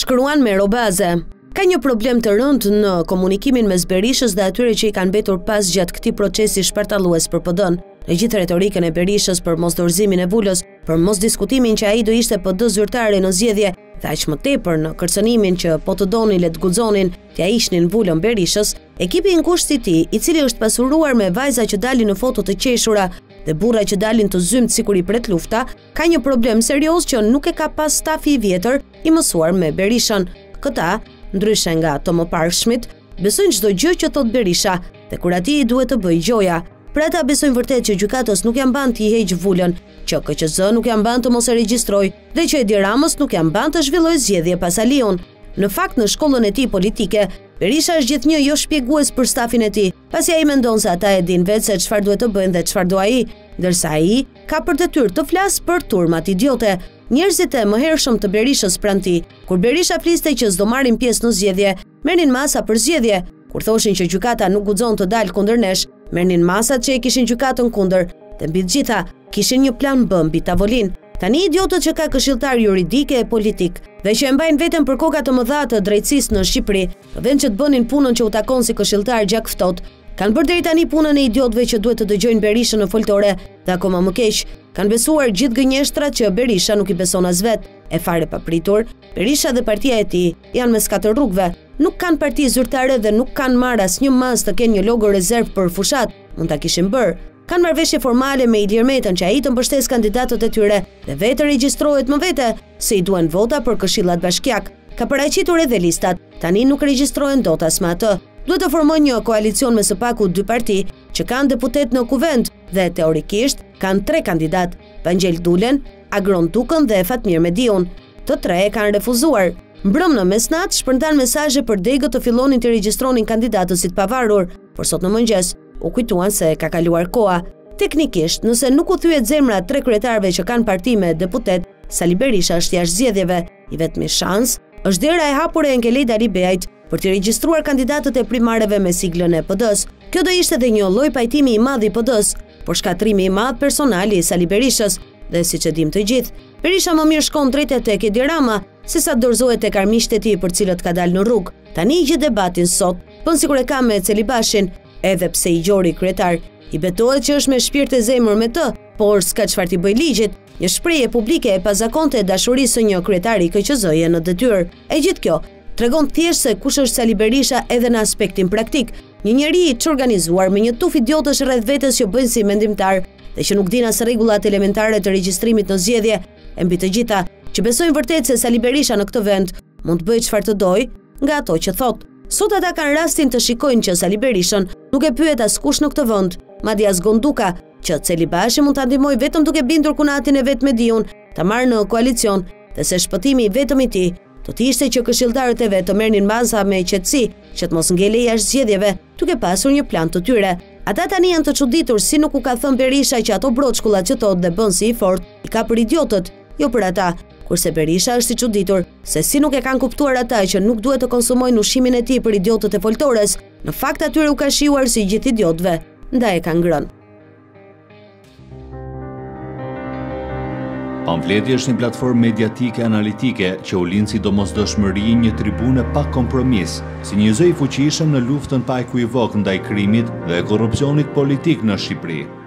Shkruan me Robaze. Ka një problem të rëndë në komunikimin mes Berishës dhe atyre që i kanë mbetur pas gjatë këtij procesi shpartallues për PD-n. Në gjithë retorikën e Berishës për mosdorëzimin e Vulës, për mosdiskutimin që ai do ishte PD zyrtare në zgjedhje, dhe aq më tepër në kërcënimin që po të donin le të guxonin t'ia ishnin Vulën Berishës, ekipi i ngushtë i tij, i cili është pasuruar me vajza që dalin në foto të qeshura dhe burra që dalin të zymt sikur i pret lufta, ka një problem serioz që nuk e ka pas stafi i vjetër i mësuar me Berishën. Këta, ndryshe nga Tomo Parkshmit, besojnë çdo gjë që thot Berisha dhe kur atij duhet të bëjë gjoja. Për ata besojnë vërtet që gjykatës nuk janë ban t'i heqë Vulën, që KQZ nuk janë ban të mos e regjistroj dhe që Edi Ramës nuk janë ban të zhvilloj zgjedhje pas Aliun. Në fakt, në shkollën e tij politike, Berisha është gjithnjë jo shpjegues për stafin e tij, pasi ai mendon se ata e dinë vetë se çfarë duhet të bëjnë dhe çfarë do ai, ndërsa ai ka për detyrë të flasë për turmat idiote. Njerëzit e mëhershëm të Berishës pranë tij, kur Berisha fliste që s'do marrin pjesë në zgjedhje, merrnin masa për zgjedhje. Kur thoshin që gjykata nuk guxon të dalë kundër nesh, merrnin masat që e kishin gjykatën kundër, dhe mbi të gjitha kishin një plan B mbi tavolinë. Tani idiotët që ka këshilltar juridike e politik dhe që e mbajnë veten për koka të mëdha të drejtësisë në Shqipëri, në vend që të bënin punën që u takon si këshilltar gjak ftohtë, kanë bërë deri tani punën e idiotëve që duhet të dëgjojnë Berishën në foltore dhe akoma më keq, kanë besuar gjithë gënjeshtrat që Berisha nuk i beson as vet. E fare papritur, Berisha dhe partia e tij janë mes katër rrugëve. Nuk kanë parti zyrtare dhe nuk kanë marrë asnjë mas të kenë një logo rezerv për fushat, mund ta kishin bërë. Kanë marrëveshje formale me Ilir Metën që ai të mbështes kandidatët e tyre dhe vetë regjistrohet më vete se i duhen vota për këshillat bashkiak. Ka paraqitur edhe listat, tani nuk regjistrohen dot as me atë. Duhet të formojnë një koalicion me së paku 2 parti që kanë deputet në kuvend dhe teorikisht kanë 3 kandidat, Vangel Dulen, Agron Tukën dhe Fatmir Mediun. Të 3 e kanë refuzuar. Mbrëm në mesnat shpërndan mesazhe për degët të fillonin të regjistronin kandidatët si të pavarur, por sot në mëngjes u kujtuan se ka kaluar koha. Teknikisht, nëse nuk u thyet zemra 3 kryetarëve që kanë parti me deputet, Sali Berisha është jashtë zgjedhjeve. I vetmi shans është dera e hapur e Engelej Dalibeajt për të regjistruar kandidatët e primareve me siglën e PD-s. Kjo do ishte edhe një lloj pajtimi i madh i PD-s, por shkatrimi i madh personali i Sali Berishës. Dhe siç e dim të gjithë, Berisha më mirë shkon drejt tek Edi Rama sesa dorëzohet tek armiqtë e tij për cilët ka dalë në rrugë. Tani i gjithë debatin sot bën sikur e ka me Celibashin, edhe pse i gjori kryetar i betohet që është me shpirt e zemër me të, por s'ka çfarë t'i bëj ligjit. Një shprehje publike e pazakonte e dashurisë së një kryetari KQZ-je në detyrë. E gjithë kjo tregon thjesht se kush është Sali Berisha edhe në aspektin praktik, një njeri i çorganizuar me një tuf idiotësh rreth vetes që bëjnë si mendimtar dhe që nuk din as rregullat elementare të regjistrimit në zgjedhje, e mbi të gjitha që besojnë vërtet se Sali Berisha në këtë vend mund të bëjë çfarë të dojë nga ato që thot. Sot ata kanë rastin të shikojnë që Sali Berishën nuk e pyet askush në këtë vend, madje as Gonduka, që Celibashi mund ta ndihmojë vetëm duke bindur kunatin e vet me Diun, ta marrë në koalicion, dhe se shpëtimi i vetëm i tij do të ishte që këshilltarët e vet të merrnin baza me qetësi, që të mos ngelej jashtë zgjedhjeve, duke pasur një plan të tyre. Ata tani janë të çuditur si nuk u ka thënë Berisha që ato broçkullat që thot dhe bën si i fort, i ka për idiotët, jo për ata. Kurse Berisha është i çuditur se si nuk e kanë kuptuar ata që nuk duhet të konsumojnë ushqimin e tij për idiotët e foltores. Në fakt atyre u ka shijuar si gjithë idiotëve, ndaj e kanë ngrënë. Pamfleti është një platformë mediatike analitike që u lind si domosdoshmëri një tribune pa kompromis, si një zë i fuqishëm në luftën pa ekuivok ndaj krimit dhe korrupsionit politik në Shqipëri.